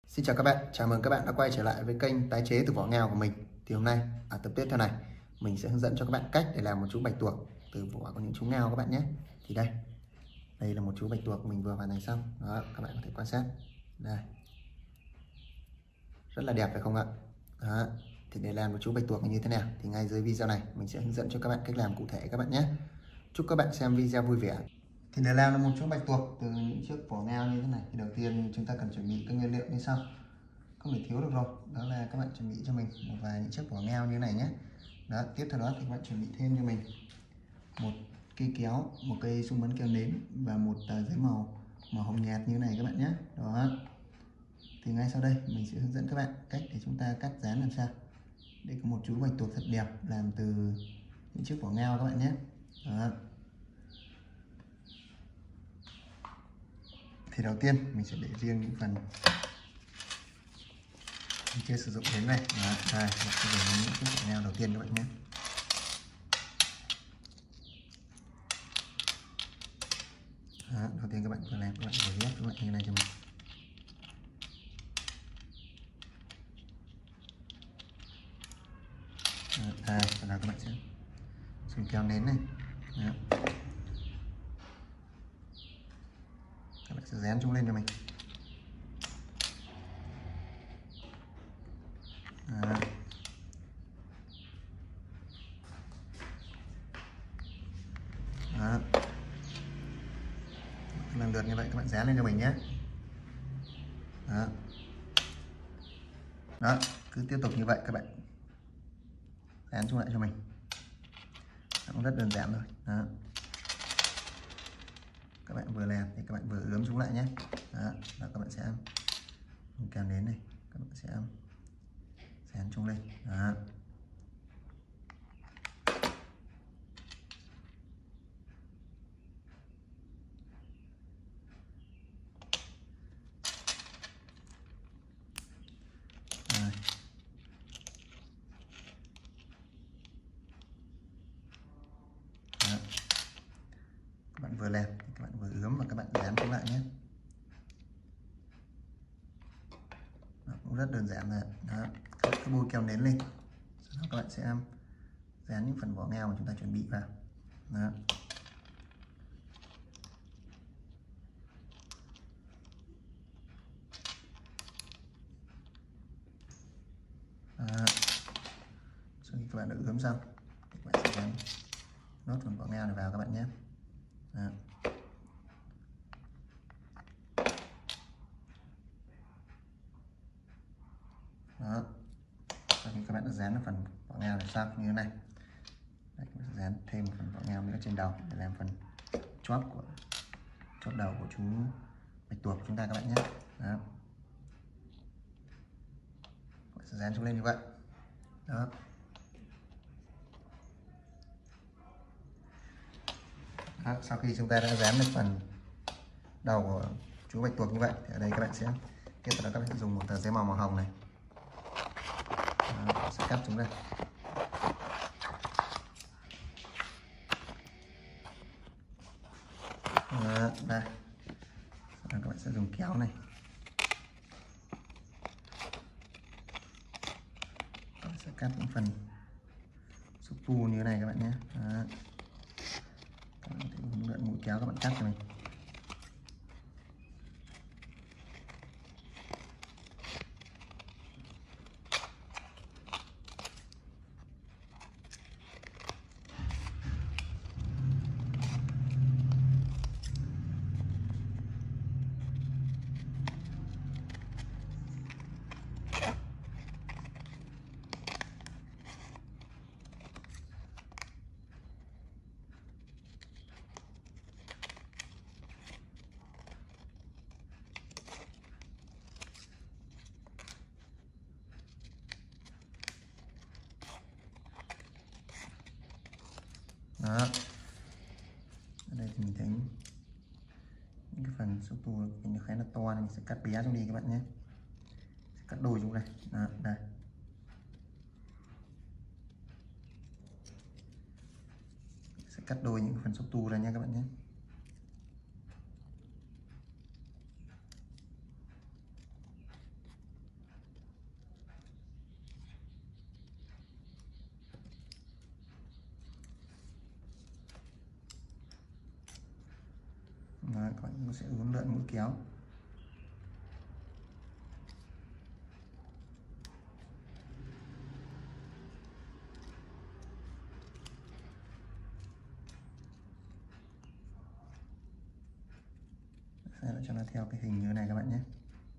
Xin chào các bạn, chào mừng các bạn đã quay trở lại với kênh tái chế từ vỏ ngao của mình. Thì hôm nay ở tập tiếp theo này, mình sẽ hướng dẫn cho các bạn cách để làm một chú bạch tuộc từ vỏ của những chú ngao các bạn nhé. Thì đây là một chú bạch tuộc mình vừa hoàn thành xong. Đó, các bạn có thể quan sát. Đây. Rất là đẹp phải không ạ? Đó. Thì để làm một chú bạch tuộc như thế nào thì ngay dưới video này mình sẽ hướng dẫn cho các bạn cách làm cụ thể các bạn nhé. Chúc các bạn xem video vui vẻ. Thì để làm một chú bạch tuộc từ những chiếc vỏ ngao như thế này thì đầu tiên chúng ta cần chuẩn bị các nguyên liệu như sau. Không thể thiếu được rồi, đó là các bạn chuẩn bị cho mình một vài những chiếc vỏ ngao như này nhé. Đó, tiếp theo đó thì các bạn chuẩn bị thêm cho mình một cây kéo, một cây súng bắn keo nến và một tờ giấy màu hồng nhạt như này các bạn nhé. Đó, thì ngay sau đây mình sẽ hướng dẫn các bạn cách để chúng ta cắt dán làm sao để có một chú bạch tuộc thật đẹp làm từ những chiếc vỏ ngao các bạn nhé. Đó. Thì đầu tiên mình sẽ để riêng những phần mình chưa sử dụng đến này. Đó, đây mình sẽ để những chiếc vỏ ngao đầu tiên các bạn nhé. Đó, đầu tiên các bạn vừa làm các bạn vừa ghép các bạn như này cho mình. Đây, sau đó các bạn sẽ dùng keo nến này. Đó. Các bạn sẽ dán chúng lên cho mình. Đó. Đó. Lần lượt như vậy các bạn dán lên cho mình nhé. Đó. Đó, cứ tiếp tục như vậy các bạn dán chúng lại cho mình. Cũng rất đơn giản thôi. Đó. Các bạn vừa làm thì các bạn vừa ướm chúng lại nhé. Đó, và các bạn sẽ dùng keo nến này, các bạn sẽ dán chúng lên. Đó. Rồi. Đó. Các bạn vừa làm thì các bạn vừa ướm và các bạn dán chúng lại nhé. Đó, cũng rất đơn giản rồi. Đó, các cái bôi keo nến lên, sau đó các bạn sẽ dán những phần vỏ ngao mà chúng ta chuẩn bị vào. Đó. Đó. Sau khi các bạn đã ướm xong thì các bạn sẽ dán nốt phần vỏ ngao này vào các bạn nhé. Đó. Đó. Sau khi các bạn đã dán phần vỏ ngao này xong như thế này, đấy, các bạn sẽ dán thêm một phần vỏ ngao nữa trên đầu để làm phần chóp đầu của chú bạch tuộc của chúng ta các bạn nhé. Đó. Các bạn sẽ dán chúng lên như vậy. Đó. Đó, sau khi chúng ta đã dán được phần đầu của chú bạch tuộc như vậy thì ở đây các bạn sẽ tiếp tục các bạn sẽ dùng một tờ giấy màu hồng này. Đó, sẽ cắt chúng ra. Đó, đây. Sau đó các bạn sẽ dùng kéo này, các bạn sẽ cắt những phần xúc tu như thế này các bạn nhé. Đó. Các bạn sẽ mượn mũi kéo các bạn cắt cho mình. Đó. Ở đây thì mình thấy những cái phần xúc tu nó khá là to nên mình sẽ cắt bé xuống đi các bạn nhé. Sẽ cắt đôi xuống đây. Đó, đây. Sẽ cắt đôi những phần xúc tu ra nha các bạn nhé. nó sẽ uốn lượn mũi kéo. Sẽ cho nó theo cái hình như này các bạn nhé.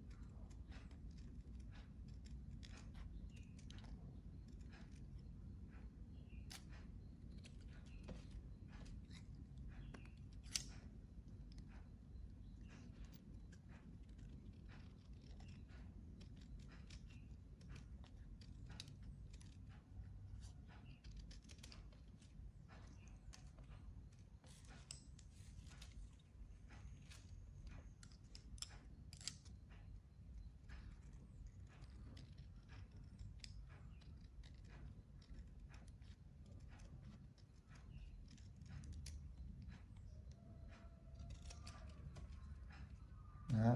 Đó.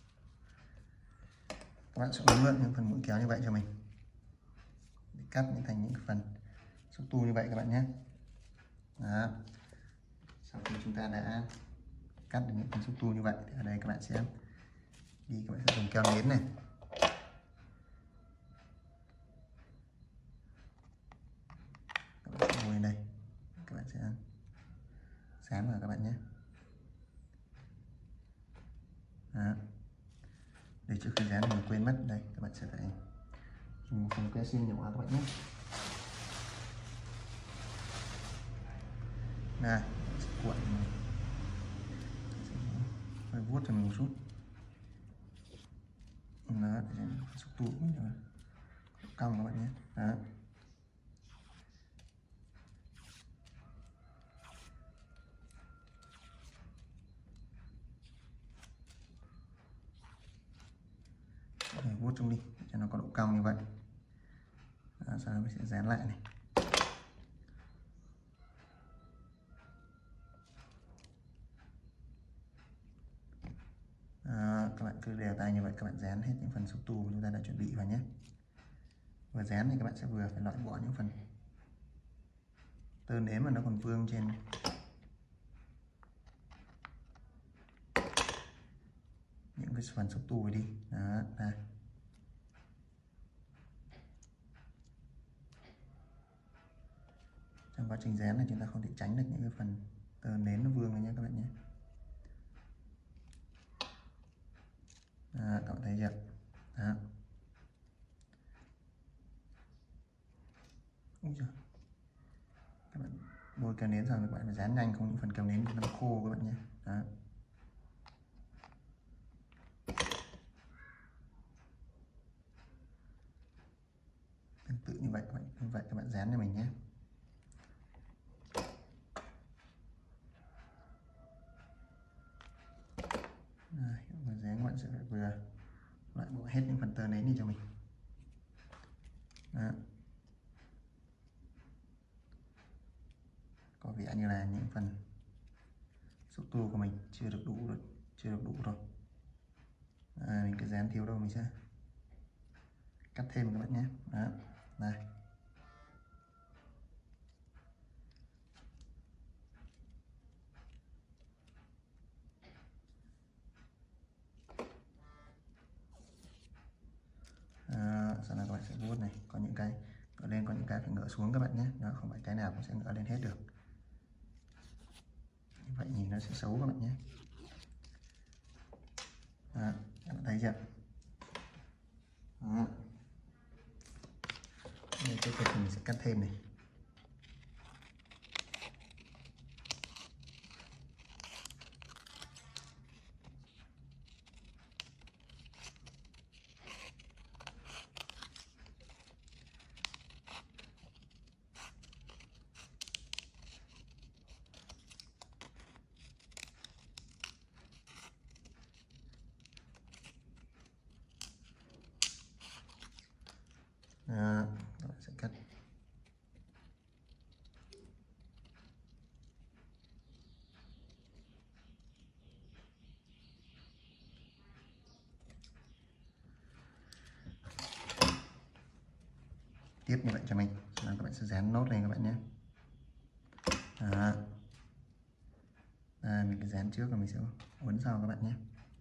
Các bạn sẽ uốn lượn những phần mũi kéo như vậy cho mình, để cắt thành những phần xúc tu như vậy các bạn nhé. Đó. Sau khi chúng ta đã cắt được những phần xúc tu như vậy thì ở đây các bạn sẽ dùng keo nến này. Các bạn sẽ ngồi đây, các bạn sẽ dán vào các bạn nhé. Đó. Để trước khi dán mình quên mất, đây các bạn sẽ phải dùng một phần que sim nhỏ các bạn nhé. Này, cuộn phải vuốt cho mình một chút. Đó, để xúc tu cũng như cong các bạn nhé. Đó. Để vuốt chung đi cho nó có độ cong như vậy. Đó, sau đó mình sẽ dán lại này. Đó, các bạn cứ đều tay như vậy, các bạn dán hết những phần xúc tu chúng ta đã chuẩn bị vào nhé. Vừa dán thì các bạn sẽ vừa phải loại bỏ những phần tơ nến mà nó còn vương trên những cái phần xúc tu đi. Đó, đây. Trong quá trình dán này chúng ta không thể tránh được những cái phần tơ nến nó vương này nhé các bạn nhé. Đó, các bạn thấy chưa? Đó. Các bạn bôi keo nến xong các bạn phải dán nhanh, không những phần keo nến nó khô các bạn nhé. Đó. Tương tự như vậy các bạn dán cho mình nhé. Vừa dán các bạn sẽ phải vừa loại bỏ hết những phần tơ nến đi cho mình. Đó. Có vẻ như là những phần xúc tu của mình chưa được đủ rồi. Mình cứ dán thiếu đâu mình sẽ cắt thêm các bạn nhé. Đó. Đây. Sau đó các bạn sẽ vuốt này, có những cái ngỡ lên, có những cái phải ngỡ xuống các bạn nhé. Đó, không phải cái nào cũng sẽ ngỡ lên hết được, như vậy nhìn nó sẽ xấu các bạn nhé. Đó, các bạn thấy chưa? Đó. Đây, tiếp tục mình sẽ cắt thêm này. Đó, các bạn sẽ cắt. Tiếp như vậy cho mình. Sau đó các bạn sẽ dán nốt lên các bạn nhé. Đó. Đây, mình cứ dán trước và mình sẽ uốn sau các bạn nhé.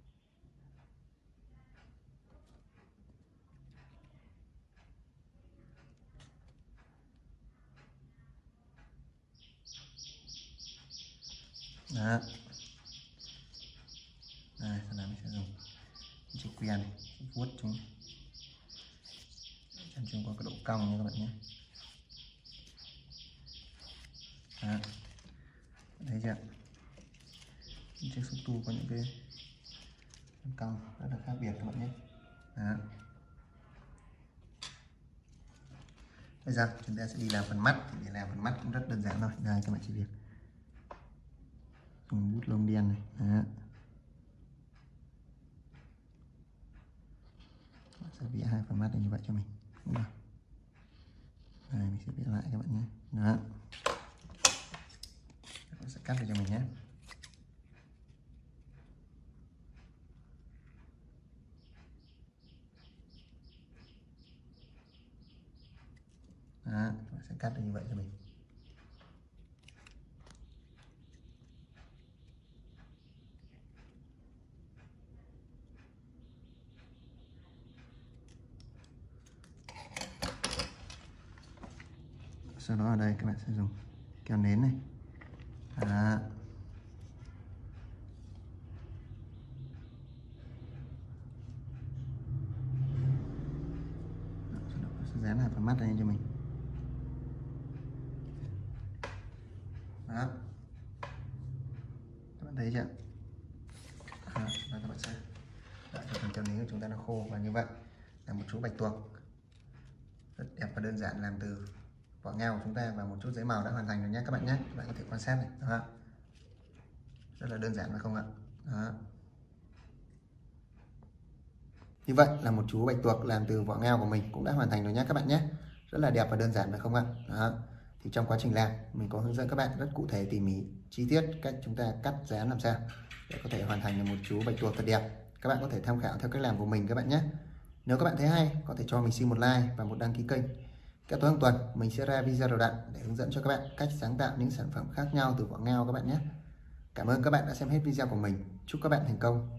Đó. Đây, sau đó mình sẽ dùng chiếc que này vuốt chúng chân chúng có cái độ cong nha các bạn nhé. Đó. Thấy chưa? Chiếc xúc tu có những cái cong rất là khác biệt các bạn nhé. Đó. Bây giờ chúng ta sẽ đi làm phần mắt. Thì để làm phần mắt cũng rất đơn giản thôi. Đây các bạn chỉ việc dùng bút lông đen này. Đó. Sẽ vẽ hai phần mắt này như vậy cho mình. Đúng rồi. Đây mình sẽ vẽ lại các bạn nhé. Đó. Các bạn sẽ cắt được cho mình nhé. Đó, các bạn sẽ cắt được như vậy cho mình. Sau đó ở đây các bạn sẽ dùng keo nến này. Đó. Sau đó sẽ dán hai phần mắt này cho mình. Đó. Các bạn thấy chưa? Đó. Và các bạn sẽ đợi cho phần keo nến của chúng ta nó khô, và như vậy là một chú bạch tuộc rất đẹp và đơn giản làm từ vỏ ngao của chúng ta và một chút giấy màu đã hoàn thành rồi nhé các bạn nhé. Các bạn có thể quan sát này. Đó. Rất là đơn giản phải không ạ? Đó. Như vậy là một chú bạch tuộc làm từ vỏ ngao của mình cũng đã hoàn thành rồi nhé các bạn nhé. Rất là đẹp và đơn giản phải không ạ? Đó. Thì trong quá trình làm mình có hướng dẫn các bạn rất cụ thể, tỉ mỉ, chi tiết cách chúng ta cắt dán làm sao để có thể hoàn thành được một chú bạch tuộc thật đẹp. Các bạn có thể tham khảo theo cách làm của mình các bạn nhé. Nếu các bạn thấy hay, có thể cho mình xin một like và một đăng ký kênh. Các tối hàng tuần mình sẽ ra video đều đặn để hướng dẫn cho các bạn cách sáng tạo những sản phẩm khác nhau từ vỏ ngao các bạn nhé. Cảm ơn các bạn đã xem hết video của mình. Chúc các bạn thành công.